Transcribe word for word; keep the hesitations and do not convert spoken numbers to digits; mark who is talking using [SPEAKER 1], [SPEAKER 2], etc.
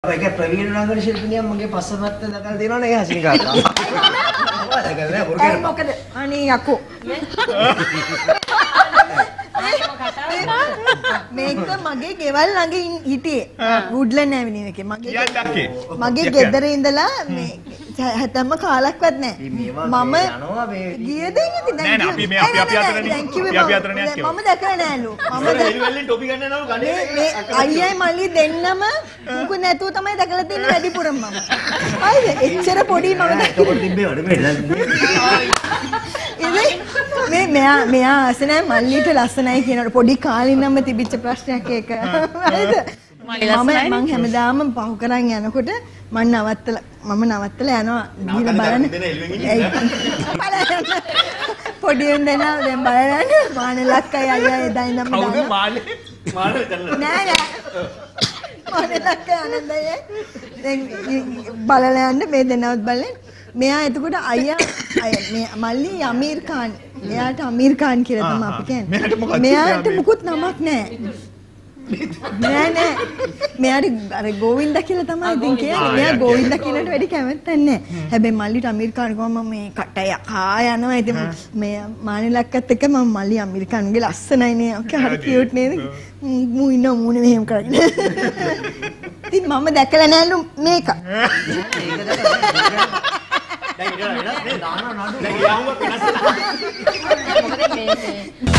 [SPEAKER 1] ඒක ප්‍රවීණ රංගන ශිල්පිනියක් මගේ පස්සපැත්ත දැකලා තියෙනවනේ ඒ හසිනිකා අක්කා.
[SPEAKER 2] මොකද අනේ යකෝ මේක මගේ ගෙවල් ළඟ හිටියේ වුඩ්ලන්ඩ් ඇවිනියු එකේ මගේ මගේ ගෙදර ඉඳලා මේ හැතැම්ම කාලක්වත් නැහැ මම
[SPEAKER 1] යනවා මේ
[SPEAKER 2] ගියද ඉතින්
[SPEAKER 3] නෑ නෑ අපි මේ අපි අපි අතරනේ අපි අපි අතරනේ යන්නේ
[SPEAKER 2] මම දැකලා නෑලු මම
[SPEAKER 1] එළිවෙල්ලෙන් ටොපි ගන්න යනවා ගන්නේ
[SPEAKER 2] මේ අයියයි මල්ලි දෙන්නම මුකුත් නැතුව තමයි දැකලා තින්නේ වැඩිපුරම මම හරිද එච්චර පොඩි මම
[SPEAKER 1] ටොපි තිබ්බේ වඩ
[SPEAKER 2] ඉතින් මේ මෙයා මෙයා අසනයි මල්ලිට ලස්සනයි කියනකොට පොඩි කාලේ ඉඳන්ම තිබිච්ච ප්‍රශ්නයක් ඒක හරිද මම මං හැමදාම පහු කරන් යනකොට මම නවත්තලා මම නවත්තලා යනවා ගිහලා බලන්න පොඩි උන්දේනා දැන් බලන්න මානේ ලක්කයි අයියා එදා ඉඳන්ම
[SPEAKER 3] කවුද මානේ මානේ
[SPEAKER 2] නෑ නෑ මානේ ලක්කයි ආනන්දයි දැන් බලලා යන්න මේ දෙන්නවත් බලන්න මෙයා එතකොට අයියා මේ මල්ලි අමීර් ખાන් එයාට අමීර් ખાන් කියලා තමයි අපි කියන්නේ මෙයාට මොකුත් නමක් නෑ නෑ නෑ මෙයාට අර ගෝවින්දා කියලා තමයි ඉතින් කියන්නේ මෙයා ගෝවින්දා කියනට වැඩි කැමතික් නෑ හැබැයි මල්ලිට අමීර් ખાන් ගම මේ කටය කා යනවා ඉතින් මේ මානේ ලක්කත් එක්ක මම මල්ලි අමීර් ખાන්ගේ ලස්සනයි නේ ඔකේ හරි කියුට් නේද මූ ඉන්න මූනේ මෙහෙම කරගෙන ඉතින් මම දැකලා නෑලු මේක
[SPEAKER 1] දැන් ඉතින් නේ දානවා නඩු දැන් යාමුව වෙනස් වෙනවා මොකද මේ